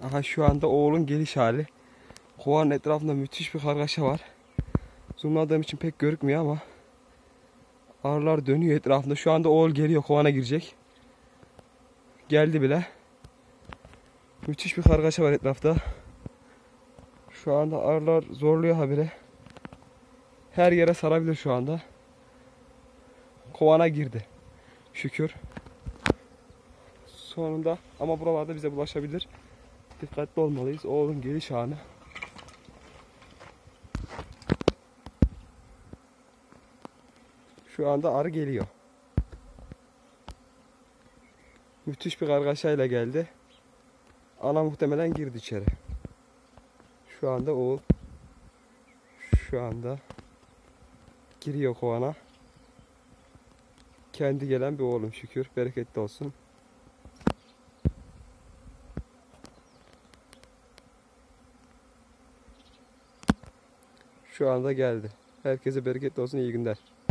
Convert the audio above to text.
Aha şu anda oğlun geliş hali. Kovanın etrafında müthiş bir kargaşa var. Zoomladığım için pek görükmüyor ama arılar dönüyor etrafında. Şu anda oğul geliyor, kovana girecek. Geldi bile. Müthiş bir kargaşa var etrafta. Şu anda arılar zorluyor habire. Her yere sarabilir şu anda. Kovana girdi. Şükür. Sonunda ama buralarda bize bulaşabilir. Dikkatli olmalıyız. Oğlun geliş anı. Şu anda arı geliyor. Müthiş bir kargaşayla geldi. Ana muhtemelen girdi içeri. Şu anda oğul şu anda giriyor kovana. Kendi gelen bir oğlum şükür. Bereketli olsun. Şu anda geldi. Herkese bereketli olsun. İyi günler.